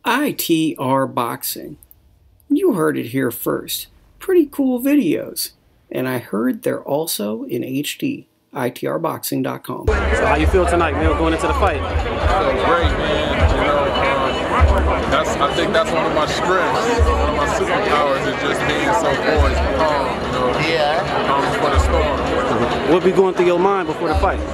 ITR Boxing. You heard it here first. Pretty cool videos. And I heard they're also in HD. ITRboxing.com. So how you feel tonight, man, going into the fight? I feel great, man. You know, I think that's one of my strengths. One of my superpowers is just being so poised, calm, you know. Calm before the storm. What be going through your mind before the fight?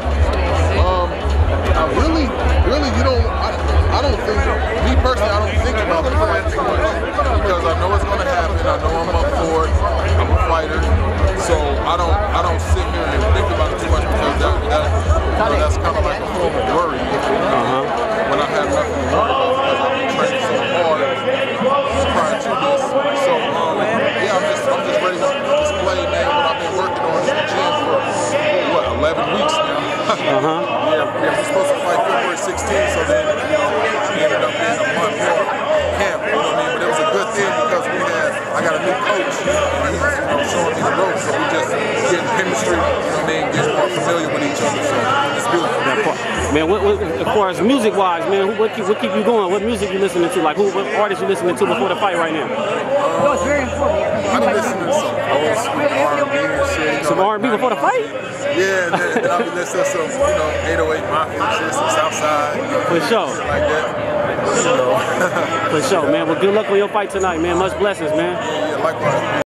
I really, you don't. I don't think. Me personally, I don't think about the fight too much because I know it's going to happen. I know I'm up for it. I'm a fighter, so I don't sit here and think about it too much because that's kind of like a form of worry. When I have nothing to worry about because I've been training so hard prior to this. So yeah, I'm just ready to display, man, what I've been working on in the gym for what 11 weeks now. Yeah, we're supposed to fight February 16th, so then it ended up being a month more camp, you know what I mean? But it was a good thing because I got a new coach, and he's showing me the ropes, so we just getting chemistry, you know what I mean, getting more familiar with each other, so it's beautiful. Man, as far as music-wise, man, what keep you going? What music you listening to? Like, what artists you listening to before the fight right now? It's very important. I've been listening to some old school R&B and shit. Some R&B before the fight? Yeah, then I've been listening to some, 808 Mafia shit, some Southside. For sure. Shit like that. For sure, man. Well, good luck on your fight tonight, man. Much blessings, man. Yeah, likewise.